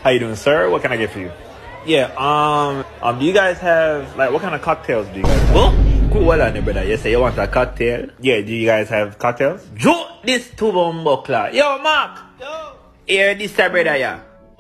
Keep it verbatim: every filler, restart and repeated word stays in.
How you doing, sir? What can I get for you? Yeah, um, um, do you guys have, like, what kind of cocktails do you guys have? Oh, cool, well on brother. You say you want a cocktail? Yeah, do you guys have cocktails? Joe, this two bum buckler. Yo, Mark. Yo. Here, this brother, yeah.